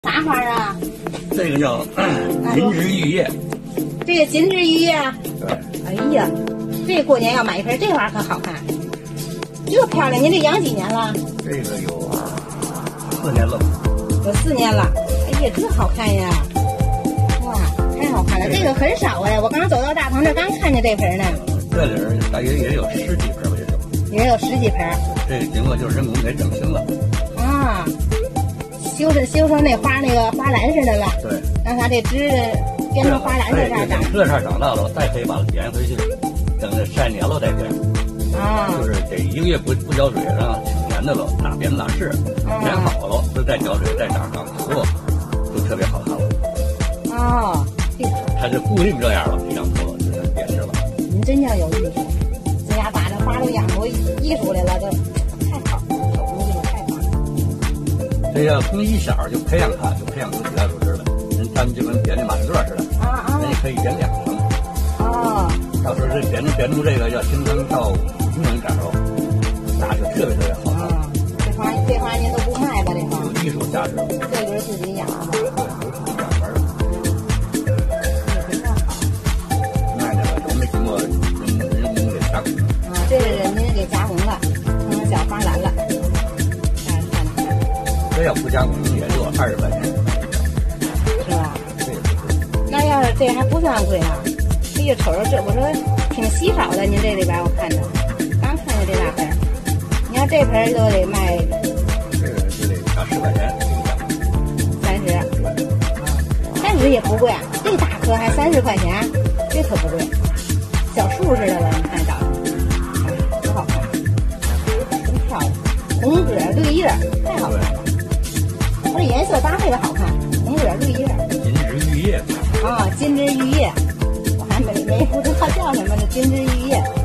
啥花啊？ 这个叫金枝玉叶。 这个金枝玉叶。 对。 哎呀，这过年要买一盆，这花可好看，这漂亮！您这养几年了？ 这个有4年了。 有4年了。哎呀，这好看呀！哇，太好看了！这个很少哎，我刚走到大棚这，刚看见这盆呢。 这里大约也有10几盆吧， 也有10几盆。 这个经过就是人工给整形了。 啊，修成那花花篮似的了。 对。 让它这枝变成花篮这样长。 这样长大了，再可以把它点回去，等它晒黏了再点。 啊。就是这1个月不浇水，让挺黏的了，哪边哪是粘好了，再浇水再长上土，就特别好看了。 哦， 它是固定这样了，这张图就变质了。 您真叫有艺术，这家把这花都养出艺术来了，这太好，手工艺术太棒。 这要从一小就培养它，就培养出几大组织了。咱们就跟点那马赛克似的，人家可以点2层。 哦。 到时候这点出这个要形成到平衡杆喽，那就特别好看。 这花您都不卖吧？这花有艺术价值。 这就是自己养的。 对，有自己养花的。 也非常好。 卖的都没经过人工给加工。 啊，这是您给加工了，成小花篮了。 这要不加工也就20块钱。 是吧？那要是这还不算贵啊！哎呀，瞅着这，我说挺稀少的。您这里边我看着，刚看见这大盆，你要这盆都得卖， 这个就得10块钱。 30也不贵，这大颗还30块钱，这可不贵，小树似的了。你看长得，多好看，真漂亮，红葛绿叶，太好看了。它这颜色搭配的好看，红葛绿叶。 金枝玉叶。 啊，金枝玉叶，我还没不知道叫什么，这金枝玉叶。